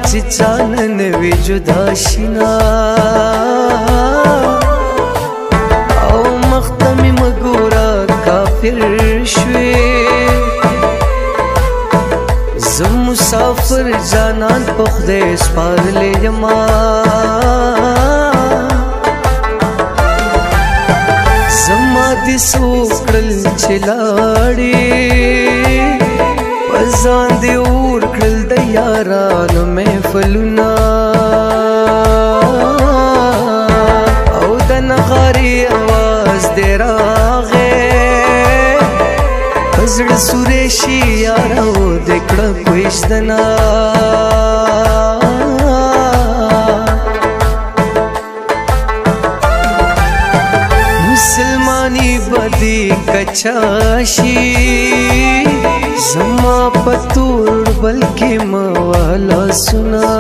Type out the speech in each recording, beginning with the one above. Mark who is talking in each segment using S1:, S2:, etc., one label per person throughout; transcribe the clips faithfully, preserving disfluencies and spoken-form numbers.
S1: چې چانن وی جدا شینا او مختمی مګورا کافر شوي زم مسافر جانان په خدای سپارلې یما زما دې سوکړل چې لاړې پزان دې اور کړل د یارانو محفلونه او د نغارې اواز دې راغې زړه سورې شي یارو د کړه کوښتنا مسلمانی بدی کچاشي زما پتور بلکې موالا سنا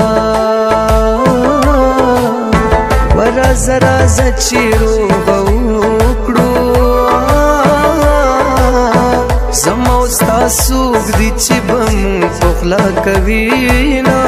S1: ورا زرا زچیرو غوکړو زما استا سوق دي چې بم پخلا کوي نا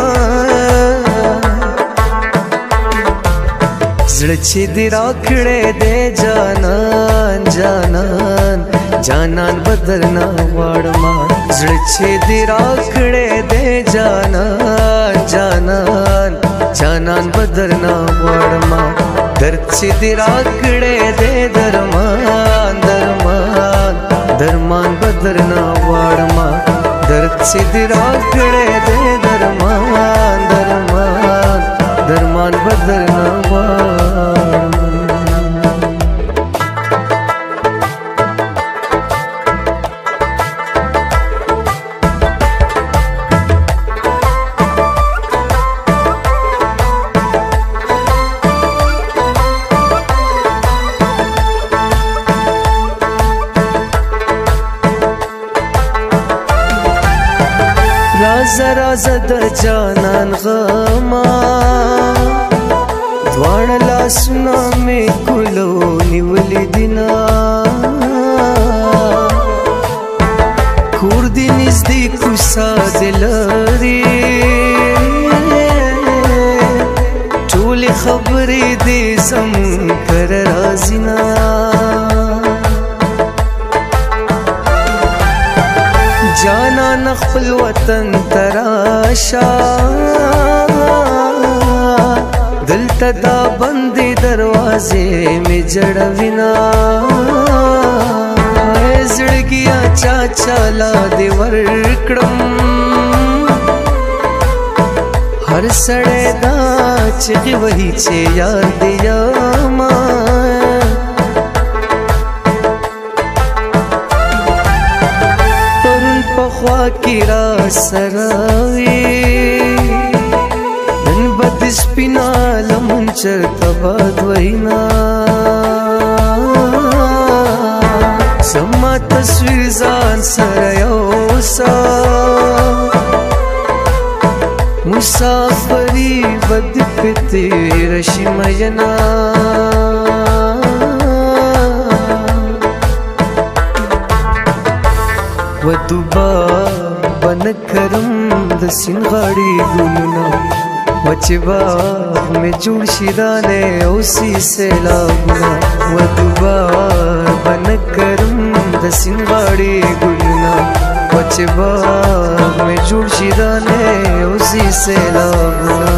S1: زړه چې دې راکړې دې جانان جانان جانان بدلنا واړما زړه چې دې راکړې دې جانان جانان جانان بدلنا واړما درد چې دې راکړې دې درمان درمان درمان بدرنا واړما درد چې دې راکړې دې درمان درمان درمان بدرنا واړما راز راز د جانان غما دوړ لاسونه مې ګلو نیولې دینا کور دې نږدې کوڅه دې لري ټولې خبرې دې زموږ پر راځي نه جانان خپل وطن تراشا دلته دا بندې دروازې مې جړوینا زړګیا چا چالا دې ورکړم هر سړی دا چې وਹੀ چې یار دې یما خوا کی را سراوی دن بد سپینا لمن چرتا باد وینا سما تصویر زان سریوسا مسافری بد پتی رشی مینا ودوبا بنکرم د سینغاړي ګلونه وچبا مې جوړ شیدانه او سی سیلابونه ودوبا بنکرم د سینغاړي ګلونه وچبا مې جوړ شیدانه او سی سیلابونه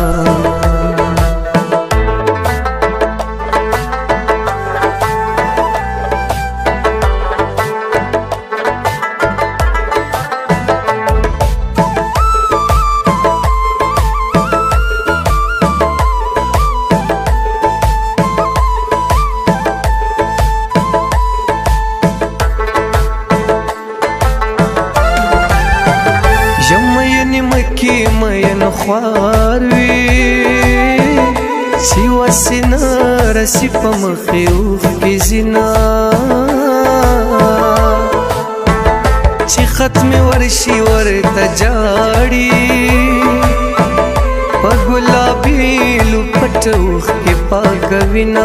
S1: کی مین خواروی سیوا سینا رسی پمخیوف کی زینا چی ختم ورشی ورتا جاڑی پا گلابی لپٹوخ کی پاک وینا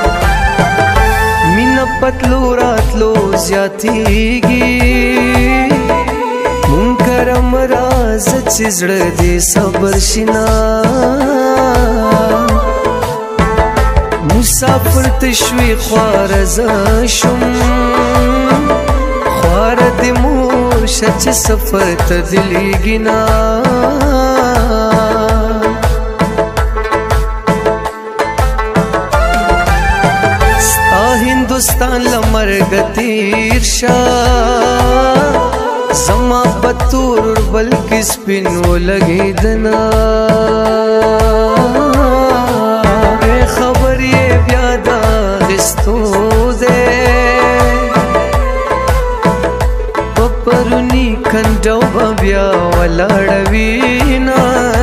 S1: پتلو راتلو زیاتیږي کم راز چې زړه دې صبر شینا مسافر تشوي خوار زشم خوار دې مور شچ سفر ته دلېږي نه ستا هندوستان لمرګ تیر شا زما پتور بلکې سپین ولګېدنا خبر یې بیا د اخیستو دی په پروني کنډو به بیا ولاړوي نه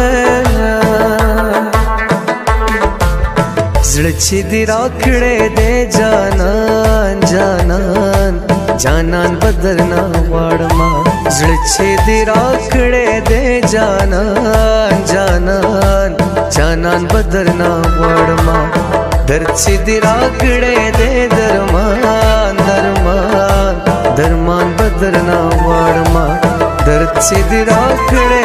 S1: زړه چې دې راکړی دی جانان جانان جانان بدرنا غواړما زړه چې دې راکړی دی جانان جانان جانان بدرنا غواړما درد چې دې راکړی دی درمان درمان درمان بدرنا غواړما درد چې دې راکړی